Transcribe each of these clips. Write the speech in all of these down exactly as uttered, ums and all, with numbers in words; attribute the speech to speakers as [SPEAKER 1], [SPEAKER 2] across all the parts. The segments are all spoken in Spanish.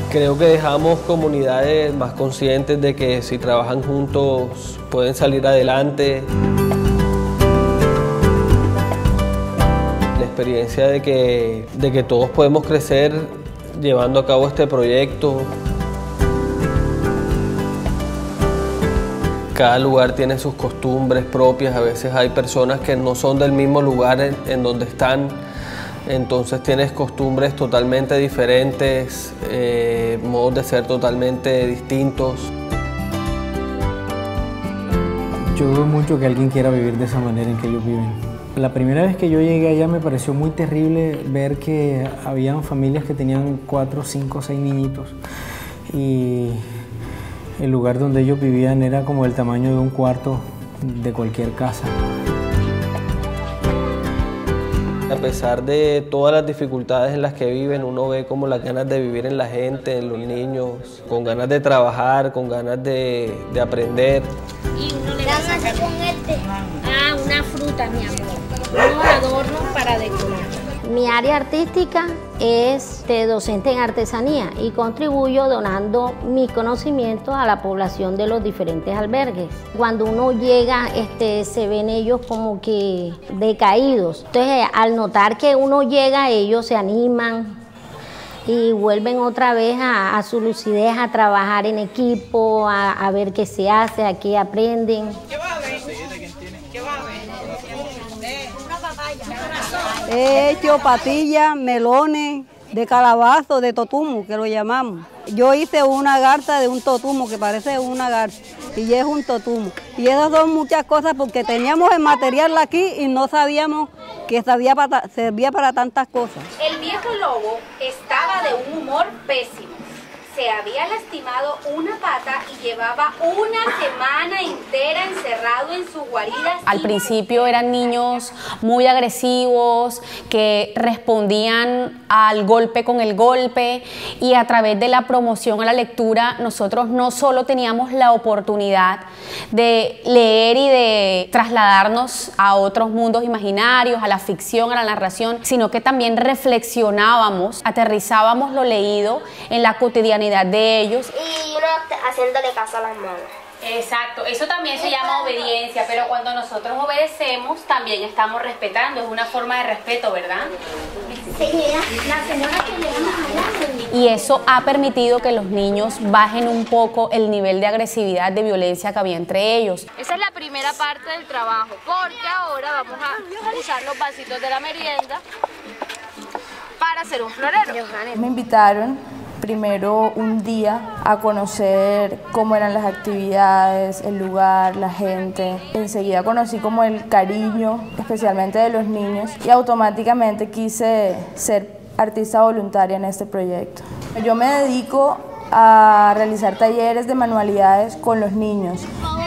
[SPEAKER 1] Creo que dejamos comunidades más conscientes de que si trabajan juntos pueden salir adelante. La experiencia de que, de que todos podemos crecer llevando a cabo este proyecto. Cada lugar tiene sus costumbres propias, a veces hay personas que no son del mismo lugar en, en donde están, entonces tienes costumbres totalmente diferentes, eh, modos de ser totalmente distintos.
[SPEAKER 2] Yo dudo mucho que alguien quiera vivir de esa manera en que ellos viven. La primera vez que yo llegué allá me pareció muy terrible ver que habían familias que tenían cuatro, cinco, seis niñitos y el lugar donde ellos vivían era como el tamaño de un cuarto de cualquier casa.
[SPEAKER 1] A pesar de todas las dificultades en las que viven, uno ve como las ganas de vivir en la gente, en los niños, con ganas de trabajar, con ganas de, de aprender.
[SPEAKER 3] Y uno le va a sacar con este. Ah, una fruta, mi amor. Unos adornos para decorar.
[SPEAKER 4] Mi área artística es de docente en artesanía y contribuyo donando mis conocimientos a la población de los diferentes albergues. Cuando uno llega, este, se ven ellos como que decaídos. Entonces, al notar que uno llega, ellos se animan y vuelven otra vez a, a su lucidez, a trabajar en equipo, a, a ver qué se hace, a qué aprenden.
[SPEAKER 5] He hecho patillas, melones, de calabazo, de totumo, que lo llamamos. Yo hice una garza de un totumo, que parece una garza, y es un totumo. Y esas son muchas cosas porque teníamos el material aquí y no sabíamos que servía para, servía para tantas cosas.
[SPEAKER 6] El viejo lobo estaba de un humor pésimo. Se había lastimado una pata y llevaba una semana entera encerrado en su guarida.
[SPEAKER 7] Al principio eran niños muy agresivos que respondían al golpe con el golpe, y a través de la promoción a la lectura nosotros no solo teníamos la oportunidad de leer y de trasladarnos a otros mundos imaginarios, a la ficción, a la narración, sino que también reflexionábamos, aterrizábamos lo leído en la cotidianidad de ellos.
[SPEAKER 8] Y uno haciéndole caso a las mamás.
[SPEAKER 6] Exacto, eso también se llama obediencia, pero cuando nosotros obedecemos también estamos respetando, es una forma de respeto, ¿verdad?
[SPEAKER 8] Señora, la señora que le vamos a hablar.
[SPEAKER 7] Y eso ha permitido que los niños bajen un poco el nivel de agresividad, de violencia que había entre ellos.
[SPEAKER 3] Esa es la primera parte del trabajo, porque ahora vamos a usar los vasitos de la merienda para hacer un florero.
[SPEAKER 9] Me invitaron primero un día a conocer cómo eran las actividades, el lugar, la gente. Enseguida conocí como el cariño, especialmente de los niños, y automáticamente quise ser artista voluntaria en este proyecto. Yo me dedico a realizar talleres de manualidades con los niños.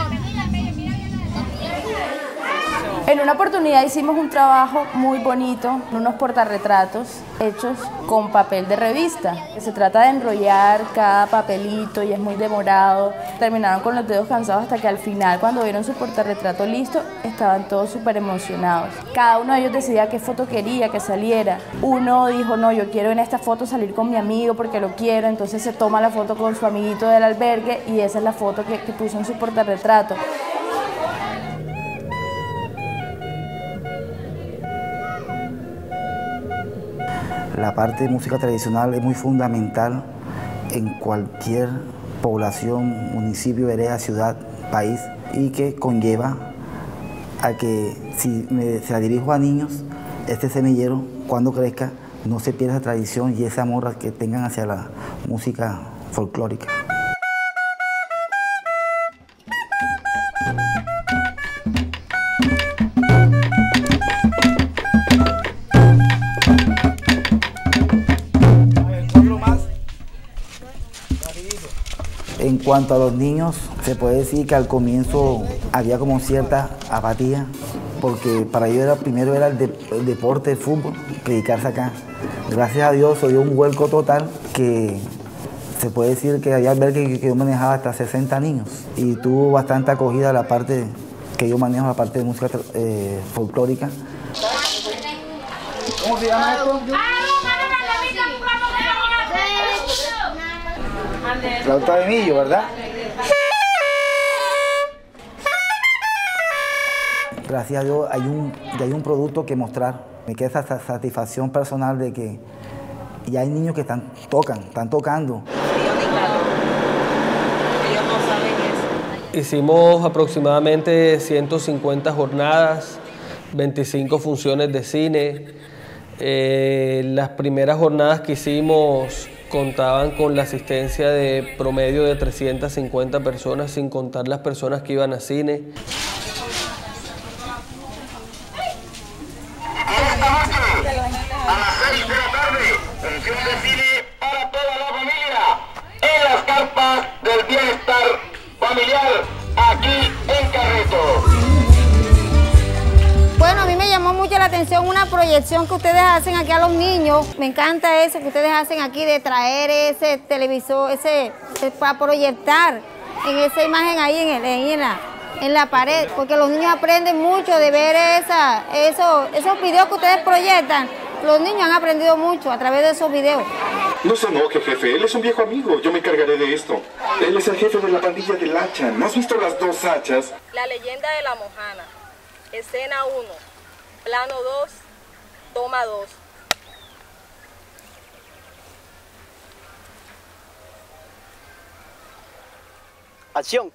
[SPEAKER 9] En una oportunidad hicimos un trabajo muy bonito, unos portarretratos hechos con papel de revista. Se trata de enrollar cada papelito y es muy demorado. Terminaron con los dedos cansados hasta que al final, cuando vieron su portarretrato listo, estaban todos súper emocionados. Cada uno de ellos decidía qué foto quería que saliera. Uno dijo, no, yo quiero en esta foto salir con mi amigo porque lo quiero, entonces se toma la foto con su amiguito del albergue y esa es la foto que, que puso en su portarretrato.
[SPEAKER 10] La parte de música tradicional es muy fundamental en cualquier población, municipio, vereda, ciudad, país, y que conlleva a que si me, se la dirijo a niños, este semillero, cuando crezca, no se pierda esa tradición y ese amor que tengan hacia la música folclórica. En cuanto a los niños, se puede decir que al comienzo había como cierta apatía, porque para ellos era, primero era el, de, el deporte, el fútbol, predicarse acá. Gracias a Dios se dio un vuelco total que se puede decir que había albergues que yo manejaba hasta sesenta niños y tuvo bastante acogida la parte que yo manejo, la parte de música eh, folclórica.
[SPEAKER 5] ¿Cómo se llama esto?
[SPEAKER 10] Flauta de millo, ¿verdad? Gracias a Dios hay un, ya hay un producto que mostrar. Me queda esa satisfacción personal de que ya hay niños que están, tocan, están tocando.
[SPEAKER 1] Hicimos aproximadamente ciento cincuenta jornadas, veinticinco funciones de cine. Eh, las primeras jornadas que hicimos contaban con la asistencia de promedio de trescientas cincuenta personas, sin contar las personas que iban a cine.
[SPEAKER 11] A las seis de la tarde, función de cine para toda la familia en las carpas del bienestar familiar aquí en Carreto.
[SPEAKER 12] Bueno, a mí me llamó mucho la atención una proyección que ustedes hacen aquí a los niños. Me encanta eso que ustedes hacen aquí de traer ese televisor, ese, para proyectar en esa imagen ahí en, el, en, la, en la pared, porque los niños aprenden mucho de ver esa, eso, esos videos que ustedes proyectan. Los niños han aprendido mucho a través de esos videos.
[SPEAKER 13] No se enoje, jefe. Él es un viejo amigo. Yo me encargaré de esto. Él es el jefe de la pandilla del hacha. ¿No has visto las dos hachas?
[SPEAKER 14] La leyenda de la Mojana. Escena uno. Plano dos. Toma dos.
[SPEAKER 15] Acción.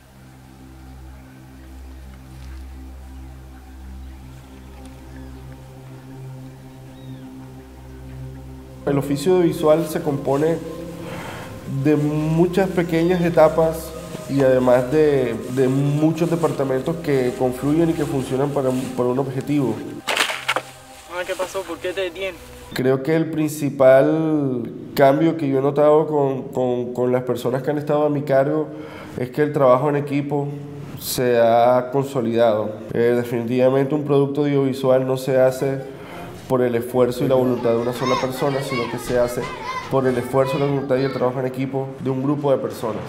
[SPEAKER 16] El oficio visual se compone de muchas pequeñas etapas y además de, de muchos departamentos que confluyen y que funcionan para, para un objetivo.
[SPEAKER 15] ¿Qué pasó? ¿Por qué te detienen?
[SPEAKER 16] Creo que el principal cambio que yo he notado con, con, con las personas que han estado a mi cargo es que el trabajo en equipo se ha consolidado. Eh, definitivamente un producto audiovisual no se hace por el esfuerzo y la voluntad de una sola persona, sino que se hace por el esfuerzo, la voluntad y el trabajo en equipo de un grupo de personas.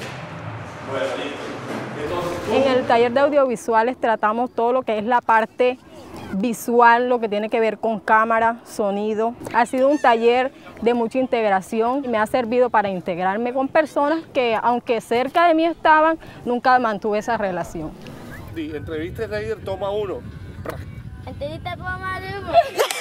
[SPEAKER 17] En el taller de audiovisuales tratamos todo lo que es la parte visual, lo que tiene que ver con cámara, sonido. Ha sido un taller de mucha integración y me ha servido para integrarme con personas que, aunque cerca de mí estaban, nunca mantuve esa relación.
[SPEAKER 16] Entrevista de líder, toma uno.
[SPEAKER 8] Entrevista toma uno.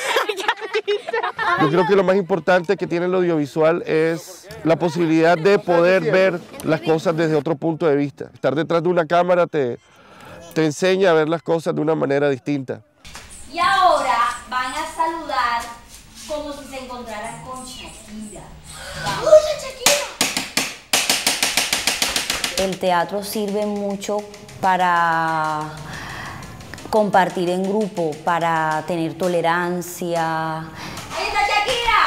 [SPEAKER 16] Yo creo que lo más importante que tiene el audiovisual es la posibilidad de poder ver las cosas desde otro punto de vista. Estar detrás de una cámara te, te enseña a ver las cosas de una manera distinta.
[SPEAKER 6] Y ahora van a saludar como si se encontraran con Shakira. ¡Hola, Shakira!
[SPEAKER 4] El teatro sirve mucho para compartir en grupo, para tener tolerancia.
[SPEAKER 6] ¡Ahí está Shakira!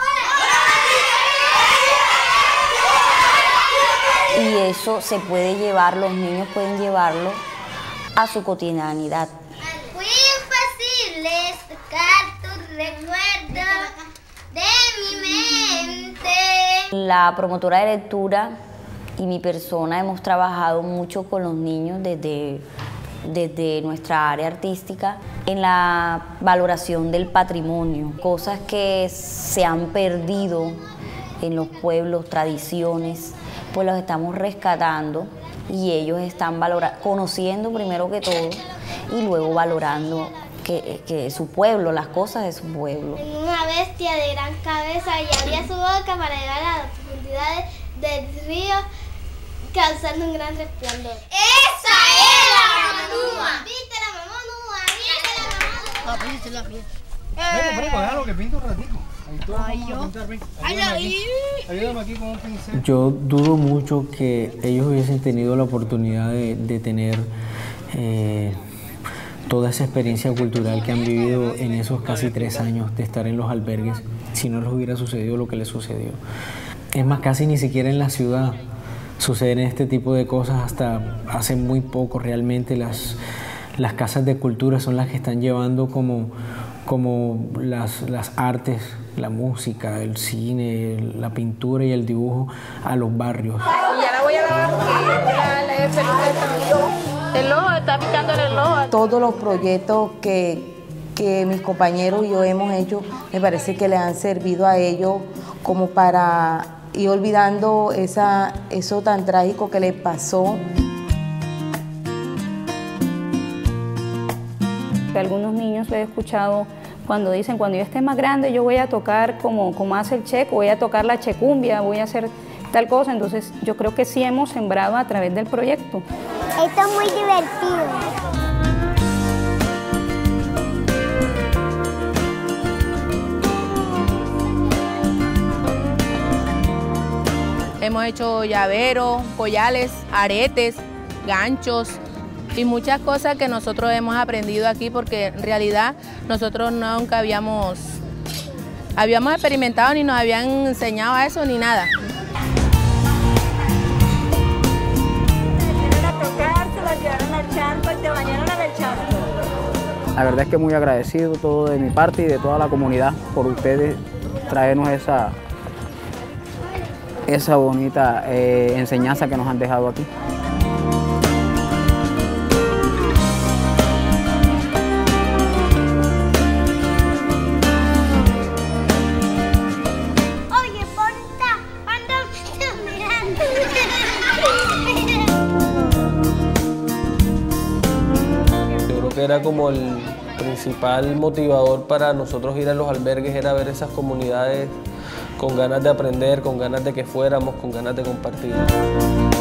[SPEAKER 4] Y eso se puede llevar, los niños pueden llevarlo a su cotidianidad.
[SPEAKER 8] Fue imposible sacar tu recuerdo de mi mente.
[SPEAKER 4] La promotora de lectura y mi persona hemos trabajado mucho con los niños desde, desde nuestra área artística en la valoración del patrimonio, cosas que se han perdido en los pueblos, tradiciones, pues los estamos rescatando y ellos están valorando, conociendo primero que todo y luego valorando que, que su pueblo, las cosas de su pueblo.
[SPEAKER 8] En una bestia de gran cabeza y abría su boca para llegar a las profundidades del río, causando un gran resplandor.
[SPEAKER 6] ¡Esa es la mamá!
[SPEAKER 8] ¿Viste la mamá nua? ¿Viste la mamá nua?
[SPEAKER 18] Ah, pues, la mía. Vengo, vengo, déjalo que pinto un ratico. Ahí todos vamos a pintar, ven. Ayúdame aquí. Ayúdame aquí con un pincel.
[SPEAKER 2] Yo dudo mucho que ellos hubiesen tenido la oportunidad de, de tener eh, toda esa experiencia cultural que han vivido en esos casi tres años de estar en los albergues si no les hubiera sucedido lo que les sucedió. Es más, casi ni siquiera en la ciudad suceden este tipo de cosas, hasta hace muy poco realmente las, las casas de cultura son las que están llevando como, como las, las artes, la música, el cine, la pintura y el dibujo a los barrios.
[SPEAKER 3] Y ya la voy a lavar porque ya le he picado el ojo, está picando el ojo.
[SPEAKER 19] Todos los proyectos que, que mis compañeros y yo hemos hecho, me parece que le han servido a ellos como para y olvidando esa, eso tan trágico que le pasó.
[SPEAKER 20] Algunos niños le he escuchado cuando dicen, cuando yo esté más grande yo voy a tocar como, como hace el checo, voy a tocar la checumbia, voy a hacer tal cosa. Entonces yo creo que sí hemos sembrado a través del proyecto.
[SPEAKER 8] Esto es muy divertido.
[SPEAKER 9] Hemos hecho llaveros, collares, aretes, ganchos y muchas cosas que nosotros hemos aprendido aquí, porque en realidad nosotros nunca habíamos, habíamos experimentado ni nos habían enseñado a eso ni nada.
[SPEAKER 21] La verdad es que muy agradecido todo de mi parte y de toda la comunidad por ustedes traernos esa, esa bonita eh, enseñanza que nos han dejado aquí.
[SPEAKER 8] Oye, ponta, anda mirando.
[SPEAKER 1] Yo creo que era como el principal motivador para nosotros ir a los albergues, era ver esas comunidades con ganas de aprender, con ganas de que fuéramos, con ganas de compartir.